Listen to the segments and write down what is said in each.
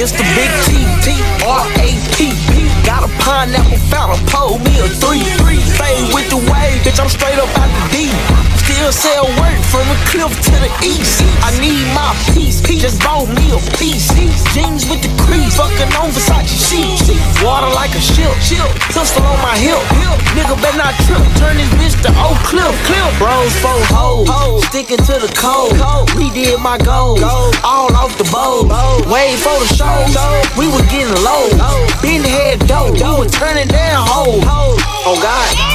It's the big T-R-A-P. Got a pineapple fountain, pull me a 3. Fade with the wave, bitch, I'm straight up out the deep. Still sell work from the cliff to the east. I need my piece, just bought me a piece. Jeans with the crease, fucking on Versace sheets. Water like a ship, pistol on my hip. Nigga better not trip, turn this bitch to Oak Cliff. Bros, 4 hoes, sticking to the code. We did my goals, all off the bowl. Wait for the show, we was getting low. Been head dope, we was turning down hoes. Oh God.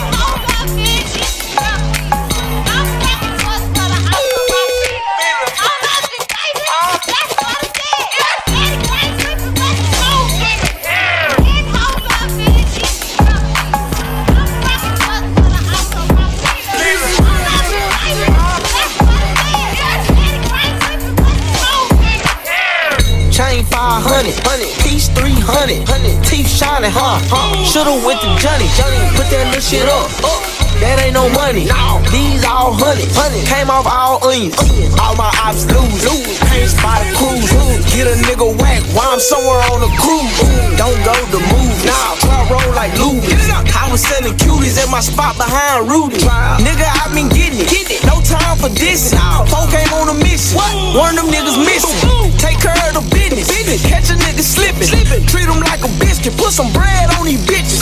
Chain 500, piece 300, teeth shining, Shoulda went to Johnny, put that little shit up. That ain't no money, these all hundreds. Came off all onions, all my ops lose. Can't spot a cruise, get a nigga whack while I'm somewhere on the cruise. Don't go to move, club roll like Louis. I was selling cuties at my spot behind Rudy. Nigga, I been getting it, no time for this. Folk came on a mission, one of them niggas missing. Take care of the business, catch a nigga slipping. Treat him like a biscuit, put some bread on these bitches.